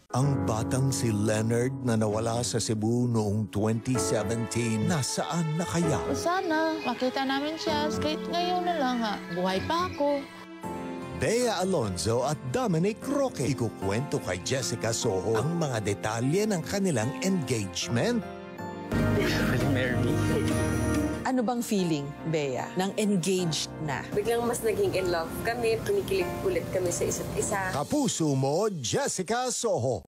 Ang batang si Lenard na nawala sa Cebu noong 2017, nasaan na kaya? Sana makita namin siya, kahit ngayon na lang ha. Buhay pa ako. Bea Alonzo at Dominic Roque. Ikukwento kay Jessica Soho ang mga detalye ng kanilang engagement. Will you marry me? Ano bang feeling, Bea, nang engaged na? Biglang mas naging in love kami, pinikilig ulit kami sa isa't isa. Kapuso mo, Jessica Soho.